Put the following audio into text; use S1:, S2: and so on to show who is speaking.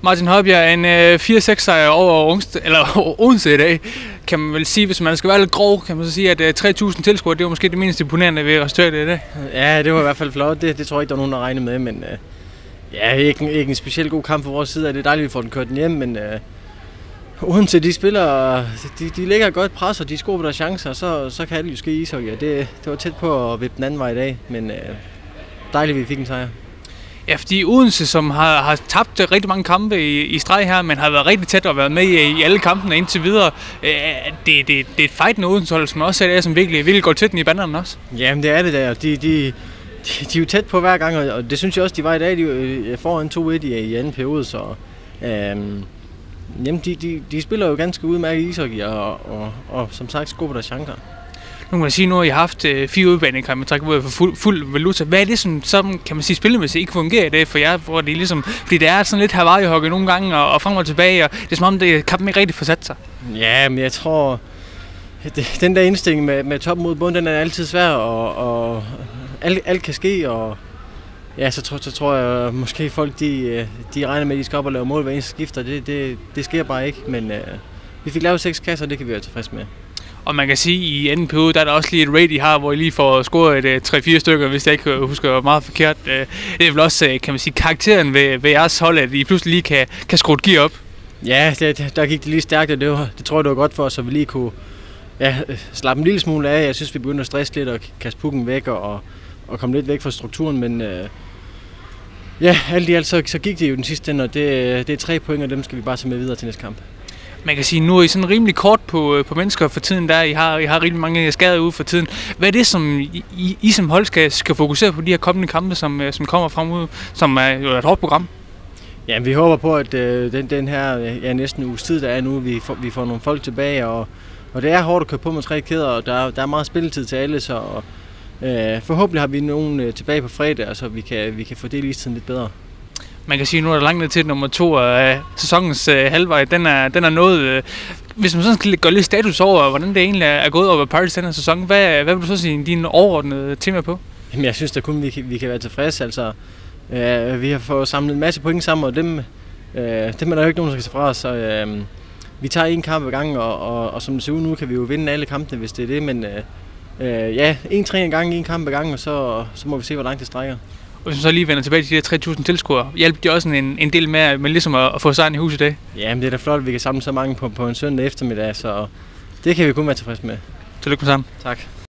S1: Martin Højbjerg, en 4-6 sejr over Odense i dag, kan man vel sige, hvis man skal være lidt grov, kan man så sige, at 3.000 tilskuere, det var måske det mindst imponerende ved resultatet i dag.
S2: Ja, det var i hvert fald flot, det tror jeg ikke, der var nogen, der regnede med, men ja, ikke en specielt god kamp fra vores side, det er dejligt, at vi får den kørt den hjem, men Odense, de spiller, de lægger et godt pres, og de scorer på deres chancer, så kan alt jo ske i ishockey, det var tæt på at vippe den anden vej i dag, men dejligt, at vi fik en sejr.
S1: Ja, fordi Odense, som har tabt rigtig mange kampe i streg her, men har været rigtig tæt og været med i alle kampene indtil videre. Det er et fightende Odense-hold, som også er det, som virkelig går til den i banderne også. Jamen
S2: det er det der. De er jo tæt på hver gang, og det synes jeg også, de var i dag. De er foran 2-1 i anden periode, så jamen, de spiller jo ganske udmærket ishockey, og som sagt scorer på deres chancer.
S1: Nu kan man sige, at I har haft 4 udbanekampe med træk ud for fuld valuta. Hvad er det, som kan man sige, spillemæssigt ikke fungerer i dag for jer? Hvor det er ligesom, fordi det er sådan lidt Hawaii-hockey nogle gange, og frem og tilbage, og det er som om, kampen ikke rigtig får sat sig.
S2: Ja, men jeg tror, den der indstilling med top mod bund, den er altid svær, og alt kan ske, og ja, så tror jeg måske folk, de regner med, at de skal op og lave mål hver eneste skifter. Det sker bare ikke, men vi fik lavet 6 kasser, og det kan vi være tilfreds med.
S1: Og man kan sige, at i anden periode, der er der også lige et raid, I har, hvor I lige får scoret 3-4 stykker, hvis jeg ikke husker meget forkert. Det er vel også, kan man sige, karakteren ved jeres hold, at I pludselig lige kan skrue et gear op.
S2: Ja, der gik det lige stærkt, og det tror jeg, det var godt for os, så vi lige kunne slappe en lille smule af. Jeg synes, vi begyndte at stresse lidt og kaste pucken væk og komme lidt væk fra strukturen, men ja, alt i alt så gik det jo den sidste ende, og det er 3 point, og dem skal vi bare tage med videre til næste kamp.
S1: Man kan sige, nu er I sådan rimelig kort på mennesker for tiden, der I har rimelig mange skader ude for tiden. Hvad er det, som I som hold skal fokusere på de her kommende kampe, som kommer frem ud, som er jo et hårdt program?
S2: Ja, vi håber på, at den her næsten uges tid, der er nu, vi får nogle folk tilbage, og det er hårdt at køre på med 3 kæder, og der er meget spilletid til alle, så forhåbentlig har vi nogen tilbage på fredag, så vi kan fordele istiden lidt bedre.
S1: Man kan sige, at nu er der langt ned til nummer 2 af sæsonens halvvej. Den er noget. Hvis man sådan skal gøre lidt status over, hvordan det egentlig er gået over Pirates den her sæson, hvad vil du så sige dine overordnede tema på?
S2: Jamen, jeg synes da kun, vi kan være tilfredse. Altså, vi har fået samlet en masse point sammen, og dem er der jo ikke nogen, der skal se fra os. Så vi tager en kamp ad gangen, og som det ser ud nu, kan vi jo vinde alle kampene, hvis det er det. Men ja, en træning ad gangen, en kamp ad gangen, og så må vi se, hvor langt det strækker.
S1: Og hvis man så lige vender tilbage til de her 3.000 tilskuere, hjælper de også en del med ligesom at få sejren i hus i dag?
S2: Ja, men det er da flot, at vi kan samle så mange på en søndag eftermiddag, så det kan vi kun være tilfredse med.
S1: Tillykke med sammen.
S2: Tak.